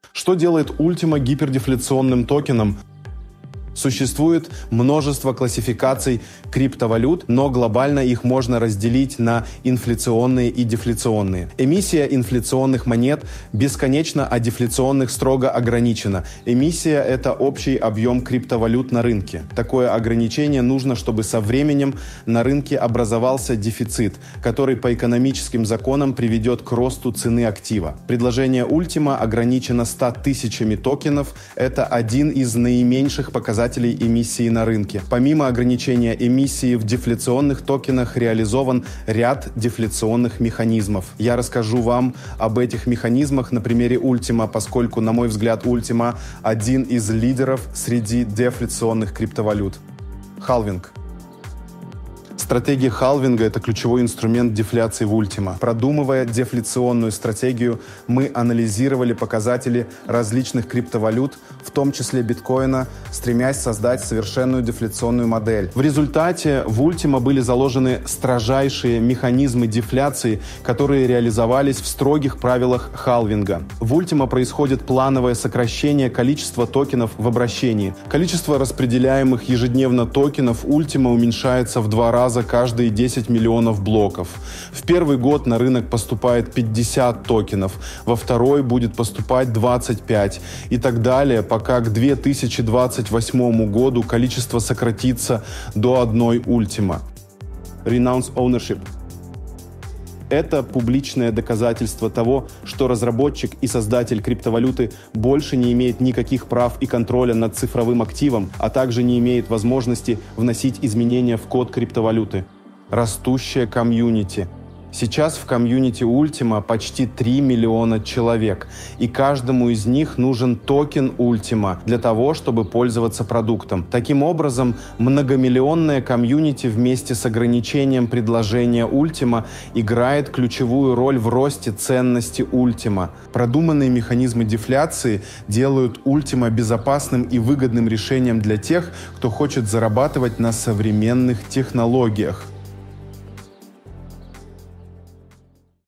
Что делает Ultima гипердефляционным токеном? Существует множество классификаций криптовалют, но глобально их можно разделить на инфляционные и дефляционные. Эмиссия инфляционных монет бесконечна, а дефляционных строго ограничена. Эмиссия – это общий объем криптовалют на рынке. Такое ограничение нужно, чтобы со временем на рынке образовался дефицит, который по экономическим законам приведет к росту цены актива. Предложение Ultima ограничено 100 тысячами токенов. Это один из наименьших показателей эмиссии на рынке. Помимо ограничения эмиссии в дефляционных токенах реализован ряд дефляционных механизмов. Я расскажу вам об этих механизмах на примере Ultima, поскольку, на мой взгляд, Ultima один из лидеров среди дефляционных криптовалют. Халвинг. Стратегия халвинга – это ключевой инструмент дефляции в Ultima. Продумывая дефляционную стратегию, мы анализировали показатели различных криптовалют, в том числе биткоина, стремясь создать совершенную дефляционную модель. В результате в Ultima были заложены строжайшие механизмы дефляции, которые реализовались в строгих правилах халвинга. В Ultima происходит плановое сокращение количества токенов в обращении. Количество распределяемых ежедневно токенов Ultima уменьшается в 2 раза каждые 10 миллионов блоков. В первый год на рынок поступает 50 токенов, во второй будет поступать 25 и так далее, пока к 2028 году количество сократится до 1 Ultima. Renounce ownership. Это публичное доказательство того, что разработчик и создатель криптовалюты больше не имеет никаких прав и контроля над цифровым активом, а также не имеет возможности вносить изменения в код криптовалюты. Растущее комьюнити. Сейчас в комьюнити Ultima почти 3 миллиона человек, и каждому из них нужен токен Ultima для того, чтобы пользоваться продуктом. Таким образом, многомиллионное комьюнити вместе с ограничением предложения Ultima играет ключевую роль в росте ценности Ultima. Продуманные механизмы дефляции делают Ultima безопасным и выгодным решением для тех, кто хочет зарабатывать на современных технологиях.